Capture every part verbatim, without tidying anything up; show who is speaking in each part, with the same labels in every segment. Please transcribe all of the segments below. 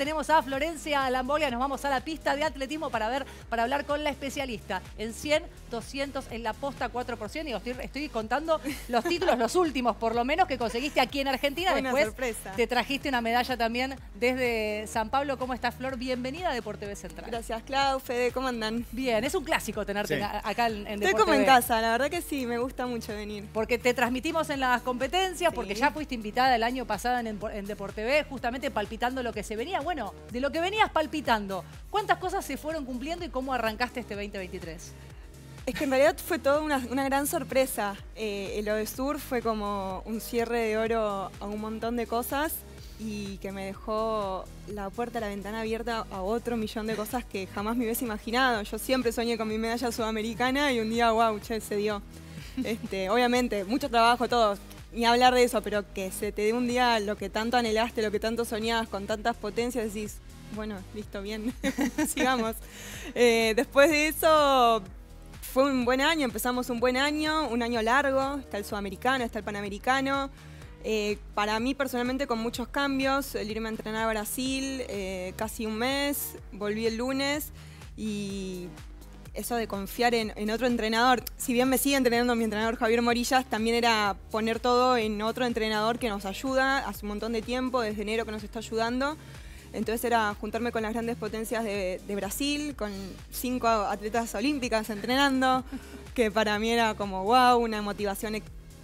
Speaker 1: tenemos a Florencia Lambolia. Nos vamos a la pista de atletismo para ver, para hablar con la especialista en cien, doscientos, en la posta cuatro por cien. Digo, estoy, estoy contando los títulos, los últimos por lo menos que conseguiste aquí en Argentina.
Speaker 2: Una
Speaker 1: Después
Speaker 2: sorpresa.
Speaker 1: te trajiste una medalla también desde San Pablo. ¿Cómo estás, Flor? Bienvenida a Deporte B Central.
Speaker 2: Gracias, Clau, Fede, ¿cómo andan?
Speaker 1: Bien, es un clásico tenerte
Speaker 3: Sí.
Speaker 1: acá en, en
Speaker 2: Estoy
Speaker 1: Deporte
Speaker 2: como en
Speaker 1: B.
Speaker 2: casa, la verdad que sí, me gusta mucho venir.
Speaker 1: Porque te transmitimos en las competencias,
Speaker 2: Sí.
Speaker 1: porque ya fuiste invitada el año pasado en, en Deporte B, justamente palpitando lo que se venía. Bueno, de lo que venías palpitando, ¿cuántas cosas se fueron cumpliendo y cómo arrancaste este veinte veintitrés?
Speaker 2: Es que en realidad fue toda una, una gran sorpresa. Eh, el Odesur fue como un cierre de oro a un montón de cosas y que me dejó la puerta, la ventana abierta a otro millón de cosas que jamás me hubiese imaginado. Yo siempre soñé con mi medalla sudamericana y un día, wow, che, se dio. Este, obviamente, mucho trabajo, todo, ni hablar de eso, pero que se te dé un día lo que tanto anhelaste, lo que tanto soñabas, con tantas potencias, decís, bueno, listo, bien, sigamos. Eh, después de eso, fue un buen año, empezamos un buen año, un año largo, está el sudamericano, está el panamericano. Eh, para mí personalmente con muchos cambios, el irme a entrenar a Brasil, eh, casi un mes, volví el lunes y eso de confiar en, en otro entrenador, si bien me sigue entrenando mi entrenador Javier Morillas, también era poner todo en otro entrenador que nos ayuda hace un montón de tiempo, desde enero que nos está ayudando. Entonces era juntarme con las grandes potencias de, de Brasil, con cinco atletas olímpicas entrenando, que para mí era como wow, una motivación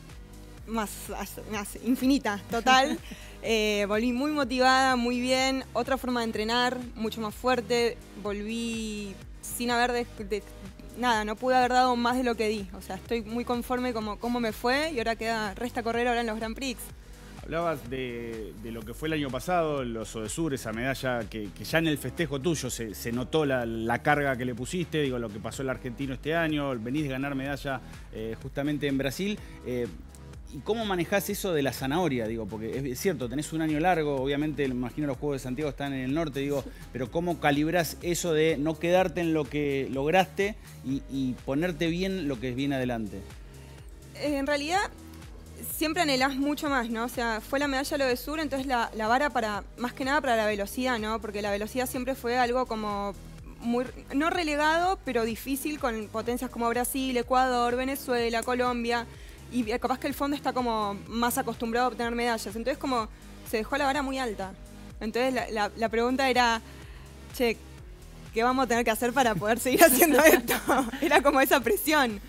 Speaker 2: más, más infinita, total. Eh, volví muy motivada, muy bien, otra forma de entrenar, mucho más fuerte, volví sin haber, de, de, nada, no pude haber dado más de lo que di. O sea, estoy muy conforme como cómo me fue y ahora queda, resta correr ahora en los Grand Prix.
Speaker 3: Hablabas de, de lo que fue el año pasado, los Odesur, esa medalla que, que ya en el festejo tuyo se, se notó la, la carga que le pusiste, digo, lo que pasó el argentino este año, venís de ganar medalla eh, justamente en Brasil. Eh, ¿Y cómo manejás eso de la zanahoria? Digo, porque es cierto, tenés un año largo, obviamente, me imagino los Juegos de Santiago están en el norte, digo, pero ¿cómo calibrás eso de no quedarte en lo que lograste y, y ponerte bien lo que viene adelante?
Speaker 2: Eh, en realidad, siempre anhelás mucho más, ¿no? O sea, fue la medalla lo de Sur, entonces la, la vara para, más que nada para la velocidad, ¿no? Porque la velocidad siempre fue algo como muy, no relegado, pero difícil con potencias como Brasil, Ecuador, Venezuela, Colombia. Y capaz que el fondo está como más acostumbrado a obtener medallas. Entonces como se dejó la vara muy alta. Entonces la, la, la pregunta era, che, ¿qué vamos a tener que hacer para poder seguir haciendo esto? Era como esa presión.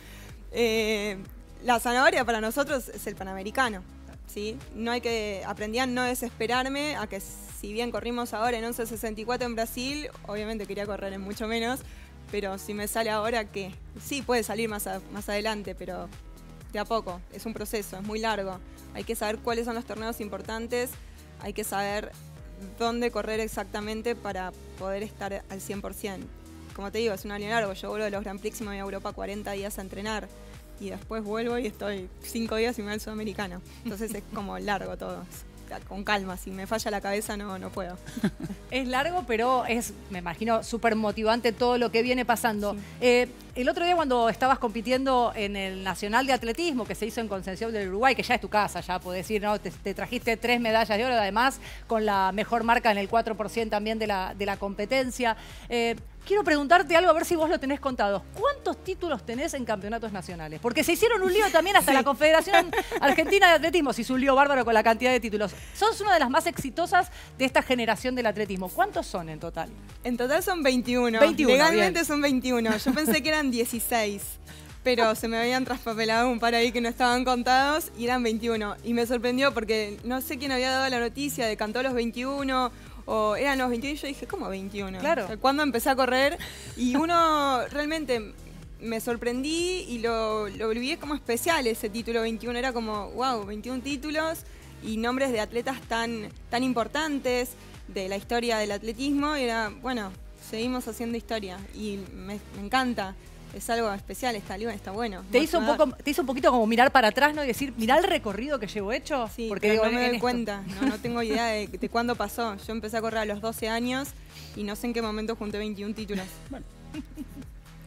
Speaker 2: Eh, la zanahoria para nosotros es el panamericano, ¿sí? No hay que, aprendí a no desesperarme, a que si bien corrimos ahora en once sesenta y cuatro en Brasil, obviamente quería correr en mucho menos, pero si me sale ahora, ¿qué? Sí, puede salir más, a, más adelante, pero de a poco, es un proceso, es muy largo. Hay que saber cuáles son los torneos importantes, hay que saber dónde correr exactamente para poder estar al cien por cien. Como te digo, es un año largo, yo vuelvo de los Grand Prix y me voy a Europa cuarenta días a entrenar y después vuelvo y estoy cinco días y me voy al sudamericano. Entonces es como largo todo, con calma, si me falla la cabeza no, no puedo.
Speaker 1: Es largo, pero es, me imagino, súper motivante todo lo que viene pasando. Sí. Eh, el otro día cuando estabas compitiendo en el Nacional de Atletismo, que se hizo en Concepción del Uruguay, que ya es tu casa, ya podés ir, ¿no? Te, te trajiste tres medallas de oro, además, con la mejor marca en el cuatro por ciento también de la, de la competencia. Eh, quiero preguntarte algo, a ver si vos lo tenés contado. ¿Cuántos títulos tenés en campeonatos nacionales? Porque se hicieron un lío también, hasta sí. La Confederación Argentina de Atletismo se hizo un lío bárbaro con la cantidad de títulos. Sos una de las más exitosas de esta generación del atletismo. ¿Cuántos son en total?
Speaker 2: En total son veintiuno.
Speaker 1: veintiuno
Speaker 2: Legalmente
Speaker 1: bien.
Speaker 2: Son veintiuno. Yo pensé que eran dieciséis. Pero se me habían traspapelado un par ahí que no estaban contados y eran veintiuno. Y me sorprendió porque no sé quién había dado la noticia de cantó los veintiuno o eran los veintiuno y yo dije, ¿cómo veintiuno?
Speaker 1: Claro.
Speaker 2: O sea, ¿cuándo empecé a correr? Y uno realmente me sorprendí y lo, lo olvidé como especial ese título veintiuno. Era como, wow, veintiún títulos y nombres de atletas tan, tan importantes de la historia del atletismo. Y era, bueno, seguimos haciendo historia y me, me encanta. Es algo especial, está, está bueno.
Speaker 1: ¿Te hizo, un poco, ¿Te hizo un poquito como mirar para atrás, ¿no? Y decir, mirá el recorrido que llevo hecho?
Speaker 2: Sí,
Speaker 1: porque
Speaker 2: digo,
Speaker 1: no
Speaker 2: me doy
Speaker 1: esto.
Speaker 2: cuenta, no, no tengo idea de, de cuándo pasó. Yo empecé a correr a los doce años y no sé en qué momento junté veintiún títulos. Bueno.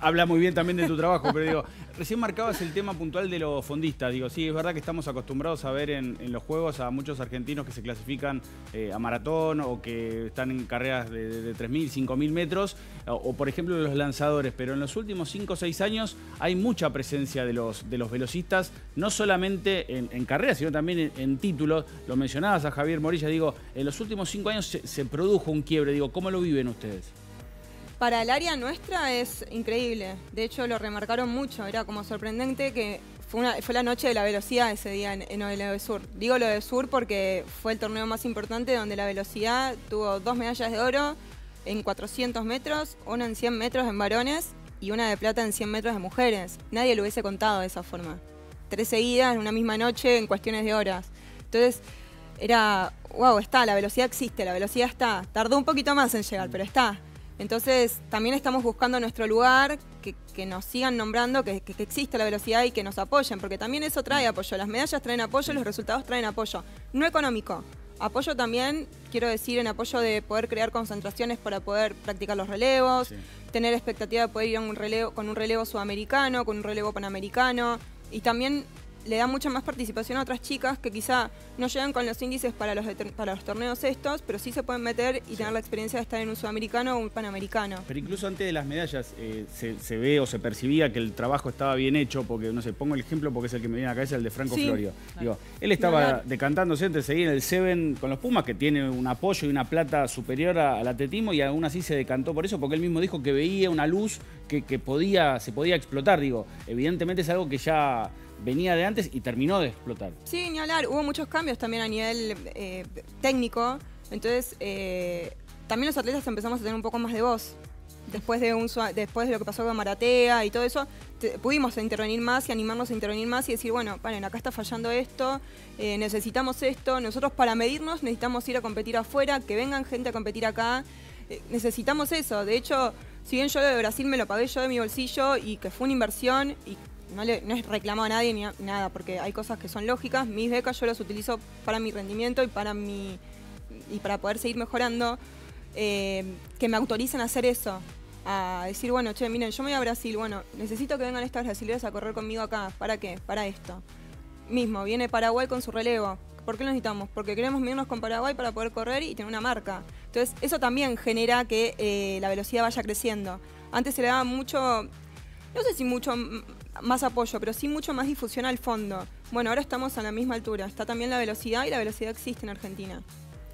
Speaker 3: habla muy bien también de tu trabajo, pero digo, recién marcabas el tema puntual de los fondistas. Digo, sí, es verdad que estamos acostumbrados a ver en, en los juegos a muchos argentinos que se clasifican eh, a maratón o que están en carreras de, de, de tres mil, cinco mil metros, o, o por ejemplo los lanzadores, pero en los últimos cinco o seis años hay mucha presencia de los, de los velocistas, no solamente en, en carreras, sino también en, en títulos. Lo mencionabas a Javier Morilla, digo, en los últimos cinco años se, se produjo un quiebre. Digo, ¿cómo lo viven ustedes?
Speaker 2: Para el área nuestra es increíble. De hecho, lo remarcaron mucho. Era como sorprendente que fue, una, fue la noche de la velocidad ese día en, en Odesur. Digo lo de Sur porque fue el torneo más importante donde la velocidad tuvo dos medallas de oro en cuatrocientos metros, una en cien metros en varones y una de plata en cien metros de mujeres. Nadie lo hubiese contado de esa forma. Tres seguidas en una misma noche en cuestiones de horas. Entonces, era, wow, está, la velocidad existe, la velocidad está. Tardó un poquito más en llegar, pero está. Entonces, también estamos buscando nuestro lugar, que, que nos sigan nombrando, que, que, que existe la velocidad y que nos apoyen, porque también eso trae apoyo. Las medallas traen apoyo, los resultados traen apoyo. No económico. Apoyo también, quiero decir, en apoyo de poder crear concentraciones para poder practicar los relevos, sí. Tener expectativa de poder ir a un relevo, con un relevo sudamericano, con un relevo panamericano, y también le da mucha más participación a otras chicas que quizá no llegan con los índices para los, para los torneos estos, pero sí se pueden meter y sí. Tener la experiencia de estar en un sudamericano o un panamericano.
Speaker 3: Pero incluso antes de las medallas eh, se, se ve o se percibía que el trabajo estaba bien hecho, porque, no sé, pongo el ejemplo porque es el que me viene a la cabeza, el de Franco sí. Florio. Claro. Digo, él estaba claro. decantándose entre seguir en el Seven con los Pumas, que tiene un apoyo y una plata superior a, al atletismo, y aún así se decantó por eso, porque él mismo dijo que veía una luz que, que podía, se podía explotar. Digo, evidentemente es algo que ya venía de antes y terminó de explotar.
Speaker 2: Sí, ni hablar. Hubo muchos cambios también a nivel eh, técnico. Entonces, eh, también los atletas empezamos a tener un poco más de voz. Después de, un, después de lo que pasó con Maratea y todo eso, te, pudimos intervenir más y animarnos a intervenir más y decir, bueno, paren, acá está fallando esto, eh, necesitamos esto. Nosotros para medirnos necesitamos ir a competir afuera, que vengan gente a competir acá. Eh, necesitamos eso. De hecho, si bien yo lo de Brasil me lo pagué yo de mi bolsillo y que fue una inversión y No, le, no es reclamo a nadie ni a, nada, porque hay cosas que son lógicas. Mis becas yo las utilizo para mi rendimiento y para, mi, y para poder seguir mejorando. Eh, que me autoricen a hacer eso. A decir, bueno, che, miren, yo me voy a Brasil. Bueno, necesito que vengan estas brasileñas a correr conmigo acá. ¿Para qué? Para esto. Mismo, viene Paraguay con su relevo. ¿Por qué lo necesitamos? Porque queremos medirnos con Paraguay para poder correr y tener una marca. Entonces, eso también genera que eh, la velocidad vaya creciendo. Antes se le daba mucho... No sé si mucho más apoyo, pero sí mucho más difusión al fondo. Bueno, ahora estamos a la misma altura. Está también la velocidad y la velocidad existe en Argentina.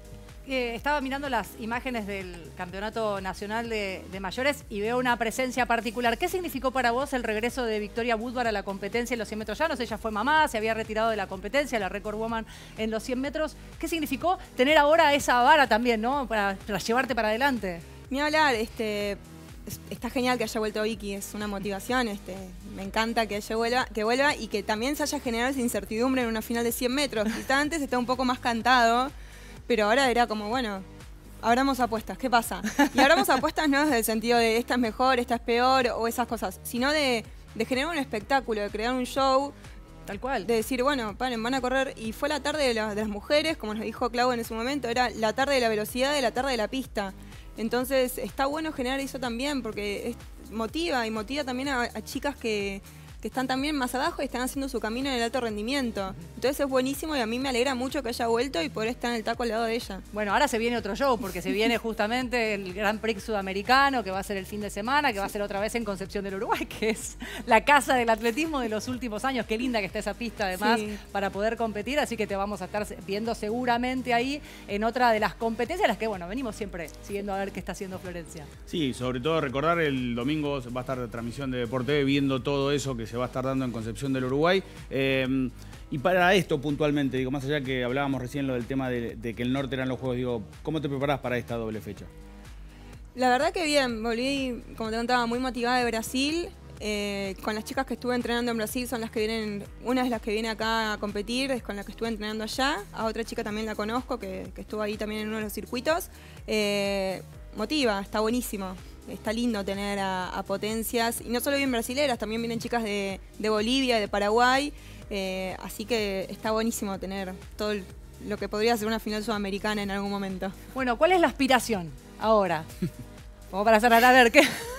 Speaker 1: Eh, estaba mirando las imágenes del Campeonato Nacional de, de Mayores y veo una presencia particular. ¿Qué significó para vos el regreso de Victoria Woodward a la competencia en los cien metros llanos? Ella fue mamá, se había retirado de la competencia, la Record Woman en los cien metros. ¿Qué significó tener ahora esa vara también, ¿no? Para, para llevarte para adelante.
Speaker 2: Ni hablar, este... Está genial que haya vuelto Vicky, es una motivación, este, me encanta que ella vuelva, que vuelva y que también se haya generado esa incertidumbre en una final de cien metros. Quizá antes está un poco más cantado, pero ahora era como, bueno, abramos apuestas, ¿qué pasa? Y abramos apuestas no desde el sentido de esta es mejor, esta es peor o esas cosas, sino de, de generar un espectáculo, de crear un show.
Speaker 1: Tal cual.
Speaker 2: De decir, bueno, paren, van a correr. Y fue la tarde de, la, de las mujeres, como nos dijo Clau en ese momento, era la tarde de la velocidad y la tarde de la pista. Entonces está bueno generar eso también porque es, motiva y motiva también a, a chicas que, que están también más abajo y están haciendo su camino en el alto rendimiento. Entonces es buenísimo y a mí me alegra mucho que haya vuelto y poder estar en el taco al lado de ella.
Speaker 1: Bueno, ahora se viene otro show porque se viene justamente el Grand Prix Sudamericano que va a ser el fin de semana, que va a ser otra vez en Concepción del Uruguay, que es la casa del atletismo de los últimos años. Qué linda que está esa pista además sí. Para poder competir, así que te vamos a estar viendo seguramente ahí en otra de las competencias, las que bueno, venimos siempre siguiendo a ver qué está haciendo Florencia.
Speaker 3: Sí, sobre todo recordar el domingo va a estar de transmisión de Deporte viendo todo eso que se va a estar dando en Concepción del Uruguay. Eh, y para esto puntualmente, digo, más allá que hablábamos recién lo del tema de, de que el norte eran los juegos, digo, ¿cómo te preparás para esta doble fecha?
Speaker 2: La verdad que bien, volví, como te contaba, muy motivada de Brasil. Eh, con las chicas que estuve entrenando en Brasil son las que vienen, una es la que viene acá a competir, es con la que estuve entrenando allá. A otra chica también la conozco, que, que estuvo ahí también en uno de los circuitos. Eh, motiva, está buenísimo. Está lindo tener a, a potencias, y no solo vienen brasileras, también vienen chicas de, de Bolivia, de Paraguay, eh, así que está buenísimo tener todo el, lo que podría ser una final sudamericana en algún momento.
Speaker 1: Bueno, ¿cuál es la aspiración ahora? Como para cerrar, a ver, ¿qué?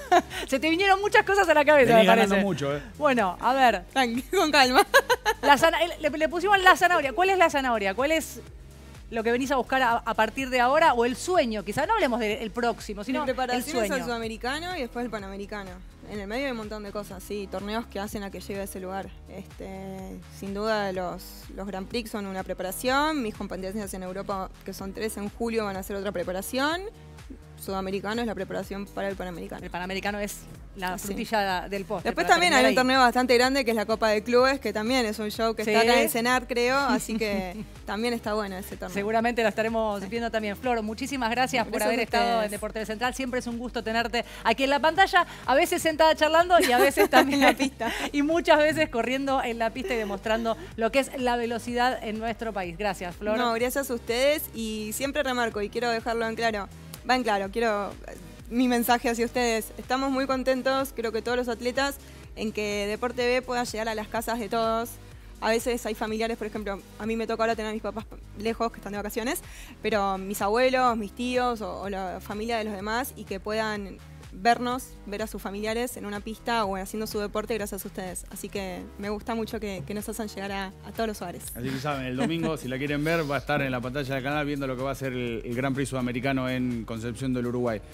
Speaker 1: Se te vinieron muchas cosas a la cabeza,
Speaker 3: Venís
Speaker 1: me parece.
Speaker 3: ganando mucho, ¿eh?
Speaker 1: Bueno, a ver.
Speaker 2: Tranqui, con calma.
Speaker 1: La zana- le, le pusimos la zanahoria. ¿Cuál es la zanahoria? ¿Cuál es lo que venís a buscar a, a partir de ahora? O el sueño, quizá no hablemos del próximo, sino
Speaker 2: Mi
Speaker 1: el
Speaker 2: preparación es
Speaker 1: sueño.
Speaker 2: el sudamericano y después el panamericano. En el medio hay un montón de cosas, sí, torneos que hacen a que llegue a ese lugar. Este, sin duda los, los Grand Prix son una preparación, mis competencias en Europa, que son tres en julio, van a ser otra preparación. Sudamericano es la preparación para el panamericano.
Speaker 1: El panamericano es la
Speaker 2: Sí.
Speaker 1: frutilla del postre.
Speaker 2: Después
Speaker 1: para
Speaker 2: también
Speaker 1: terminar
Speaker 2: hay un
Speaker 1: ahí.
Speaker 2: torneo bastante grande que es la Copa de Clubes, que también es un show que
Speaker 1: Sí.
Speaker 2: está acá en Senar, creo, así que también está bueno ese torneo.
Speaker 1: Seguramente lo estaremos viendo también. Flor, muchísimas gracias, por
Speaker 2: Gracias
Speaker 1: haber
Speaker 2: a
Speaker 1: estado
Speaker 2: ustedes.
Speaker 1: en Deportes Central. Siempre es un gusto tenerte aquí en la pantalla, a veces sentada charlando y a veces también
Speaker 2: En la pista.
Speaker 1: Y muchas veces corriendo en la pista y demostrando lo que es la velocidad en nuestro país. Gracias, Flor.
Speaker 2: No, gracias a ustedes y siempre remarco y quiero dejarlo en claro, va en claro, quiero mi mensaje hacia ustedes. Estamos muy contentos, creo que todos los atletas, en que Deporte B pueda llegar a las casas de todos. A veces hay familiares, por ejemplo, a mí me toca ahora tener a mis papás lejos, que están de vacaciones, pero mis abuelos, mis tíos o, o la familia de los demás y que puedan vernos, ver a sus familiares en una pista o haciendo su deporte gracias a ustedes. Así que me gusta mucho que, que nos hacen llegar a, a todos los hogares.
Speaker 3: Así que saben, el domingo, si la quieren ver, va a estar en la pantalla del canal viendo lo que va a ser el, el Gran Prix Sudamericano en Concepción del Uruguay.